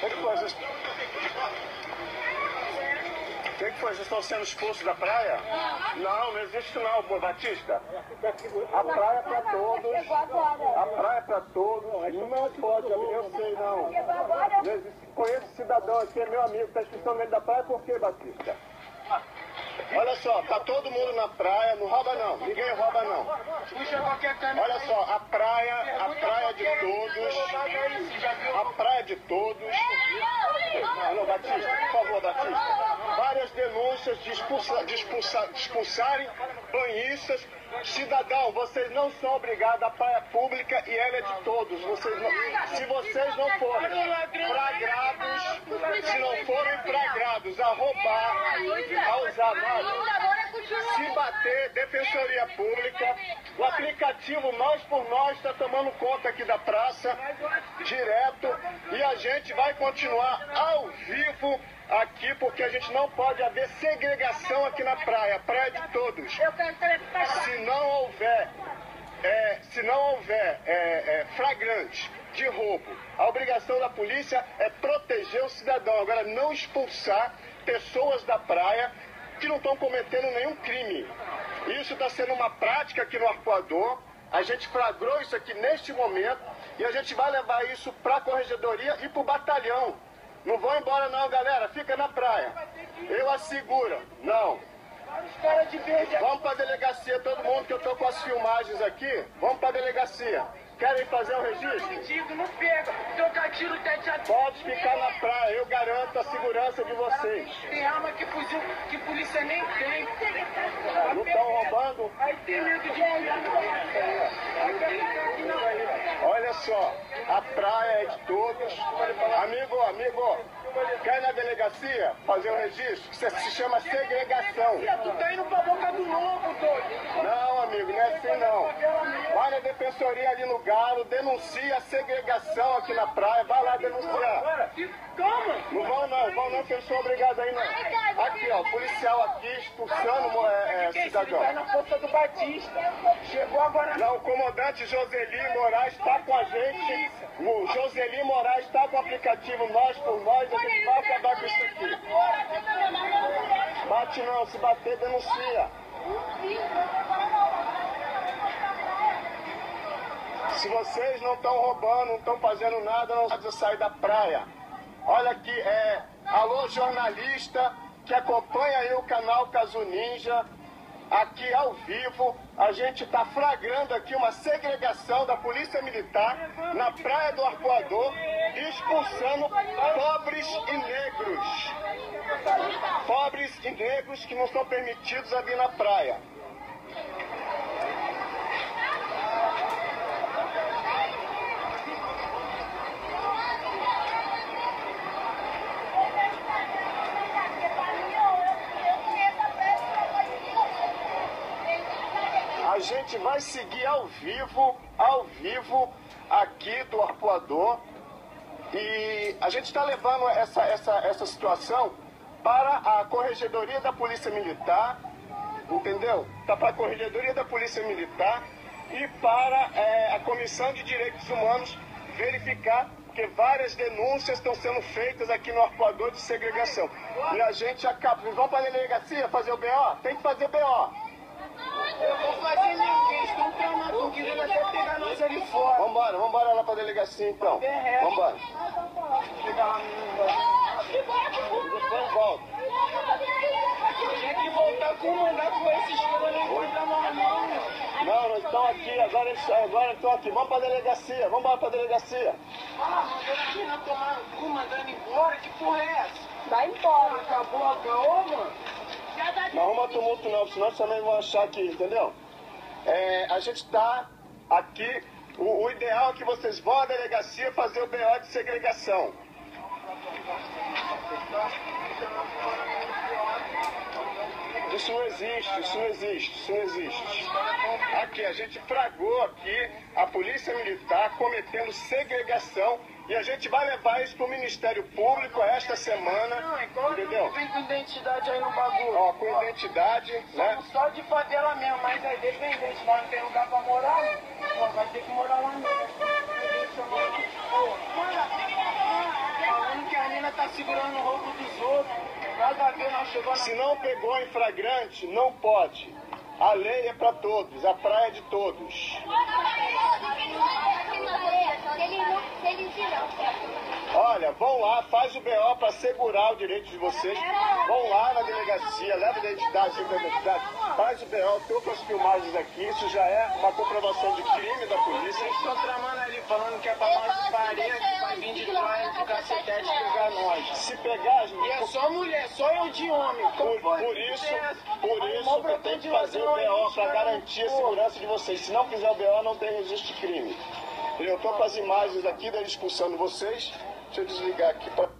O que foi? Vocês estão sendo expulsos da praia? Não, não existe não, pô, Batista. A praia é pra todos. A praia é pra todos. Não pode, eu sei não. Não existe. Conheço cidadão aqui, é meu amigo, tá expulsando ele da praia por quê, Batista? Olha só, tá todo mundo na praia, não rouba não, ninguém rouba não. Olha só, a praia é de todos, a praia é de todos. Alô, Batista, por favor, Batista. Várias denúncias de expulsarem banhistas. Cidadão, vocês não são obrigados à praia pública e ela é de todos. Se vocês não forem flagrados a roubar, a usar nada, se bater, Defensoria Pública, o aplicativo Nós por Nós está tomando conta aqui da praça, direto, e a gente vai continuar ao vivo aqui, porque a gente não pode haver segregação aqui na praia. A praia é de todos. Se não houver flagrante de roubo, a obrigação da polícia é proteger o cidadão. Agora, não expulsar pessoas da praia que não estão cometendo nenhum crime. Isso está sendo uma prática aqui no Arpoador. A gente flagrou isso aqui neste momento e a gente vai levar isso para a corregedoria e para o batalhão. Não vão embora não, galera. Fica na praia. Eu asseguro. Não. Vamos para a delegacia, todo mundo, que eu estou com as filmagens aqui. Vamos para a delegacia. Querem fazer o registro? Não pega. Trocar tiro, tete a tete. Pode ficar na praia. Eu garanto a segurança de vocês. Tem arma que polícia nem tem. Não estão roubando? Aí tem medo de Olha só, a praia é de todos. Amigo, quer ir na delegacia fazer um registro? Isso se chama segregação. Tu tá indo pra boca do lobo, doido. Não, amigo, não é assim não. Vai na defensoria ali no Galo, denuncia a segregação aqui na praia, vai lá denunciar. Calma. Não vão não, que eu sou obrigado aí não. Aqui, ó, policial aqui expulsando cidadão. Vai na força do Batista. Chegou agora. Não, o comandante Joseli Moraes está com a gente. O Joseli Moraes está com o aplicativo Nós por Nós. A gente vai acabar com isso aqui. Bate não, se bater, denuncia. Se vocês não estão roubando, não estão fazendo nada, não precisa sair da praia. Olha aqui, alô jornalista que acompanha aí o canal Casu Ninja, aqui ao vivo, a gente está flagrando aqui uma segregação da Polícia Militar na Praia do Arpoador, expulsando pobres e negros. Pobres e negros que não são permitidos a vir na praia. A gente vai seguir ao vivo aqui do Arpoador, e a gente está levando essa situação para a Corregedoria da Polícia Militar, entendeu? Está para a Corregedoria da Polícia Militar e para a Comissão de Direitos Humanos verificar, porque várias denúncias estão sendo feitas aqui no Arpoador de segregação. E a gente acaba... Vocês vão para a delegacia fazer o BO? Tem que fazer BO. Eu vou fazer ninguém, estão tramando, querendo até pegar nós ali fora. Vambora lá pra delegacia então. Vambora. Depois volta. Tinha que voltar com o mandato com esses caras, não encontrar mais não. Não, eles estão aqui, agora estão aqui. Vamos pra delegacia, vambora pra delegacia. Não tomar o cu, mandando embora, que porra é essa? Vai embora. Acabou a caô, mano? Não arruma tumulto não, senão vocês também vão achar que, entendeu? A gente está aqui, o ideal é que vocês vão à delegacia fazer o BO de segregação. Isso não existe. Aqui, a gente flagrou aqui a Polícia Militar cometendo segregação e a gente vai levar isso para o Ministério Público esta semana, entendeu? Vem com identidade aí no bagulho. Ó, com identidade, né? Só de favela mesmo, mas é dependente, nós não tem lugar pra morar, nós vai ter que morar lá mesmo. Falando que a nós no roubo dos outros. Nada a ver, nós chegamos. Se não pegou em flagrante, não pode. A lei é para todos, a praia é de todos. Olha, vão lá, faz o BO para assegurar o direito de vocês. Vão lá na delegacia, leva a identidade, faz o BO, tô com as filmagens aqui, isso já é uma comprovação de crime da polícia. Eles estão tramando ali, falando que é pra nós parir, que vai vir de trás de cacetete pegar nós. Se pegar, gente... E é só mulher, só eu de homem. Por isso que tem que fazer o BO para garantir a segurança de vocês. Se não fizer o BO, não tem registro de crime. Eu tô com as imagens aqui da expulsando vocês. Deixa eu desligar aqui para